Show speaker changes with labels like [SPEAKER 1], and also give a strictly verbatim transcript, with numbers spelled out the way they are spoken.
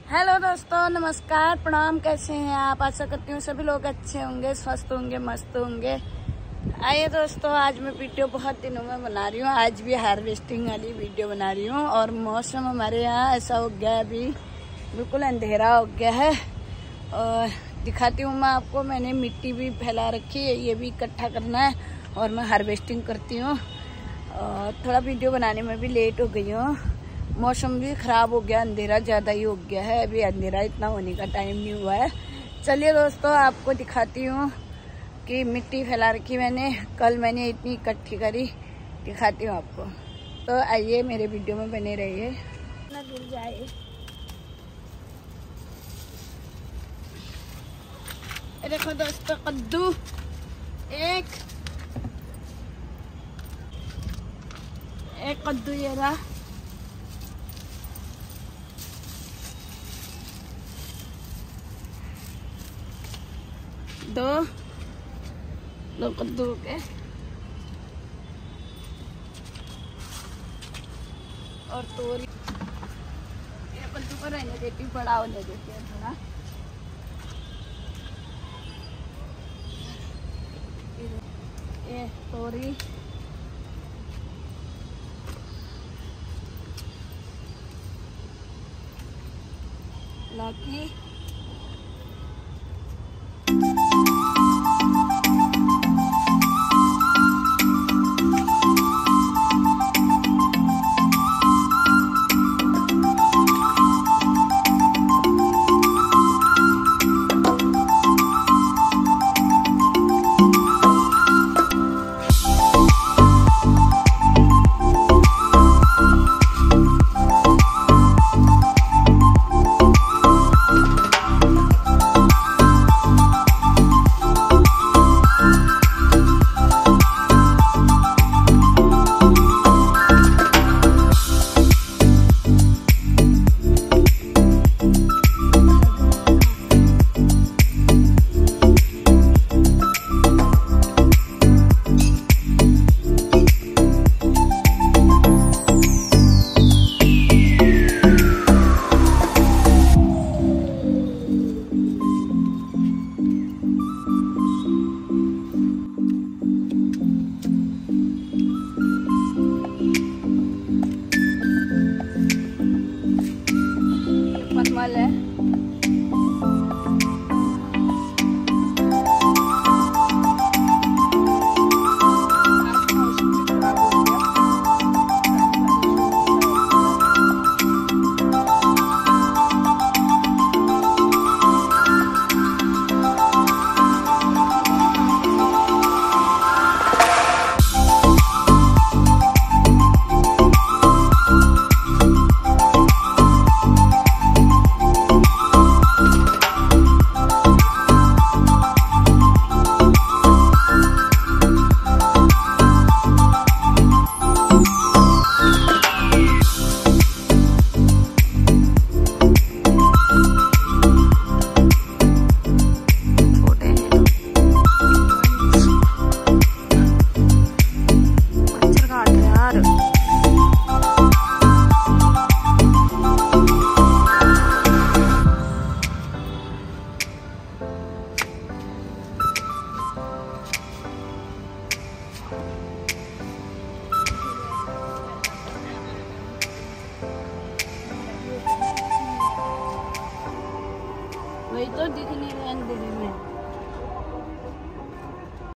[SPEAKER 1] Hello दोस्तों, नमस्कार, प्रणाम। कैसे हैं आप? आशा करती हूँ सभी लोग अच्छे होंगे, स्वस्थ होंगे, मस्त होंगे। आइए दोस्तों, आज मैं वीडियो बहुत दिनों में बना रही हूँ। आज भी हार्वेस्टिंग वाली वीडियो बना रही हूँ और मौसम हमारे यहाँ ऐसा हो गया है, अभी बिल्कुल अंधेरा हो गया है। और दिखाती हूँ मैं आपको। मैंने मिट्टी भी फैला रखी है, ये भी इकट्ठा करना है और मैं हार्वेस्टिंग करती हूँ। और थोड़ा वीडियो बनाने में भी लेट हो गई हूँ। मौसम भी ख़राब हो गया, अंधेरा ज़्यादा ही हो गया है। अभी अंधेरा इतना होने का टाइम नहीं हुआ है। चलिए दोस्तों, आपको दिखाती हूँ कि मिट्टी फैला रखी मैंने। कल मैंने इतनी इकट्ठी करी, दिखाती हूँ आपको। तो आइए मेरे वीडियो में बने रहिए। ना गिर जाए। देखो दोस्तों, कद्दू एक एक कद्दू ये रहा। दो दो कद्दू के और तोरी। ये कद्दू को रहने देती हूँ, बड़ा होने देती है थोड़ा। ये तोरी, लौकी, है। वही तो दिख नहीं रहा अंधेरे में।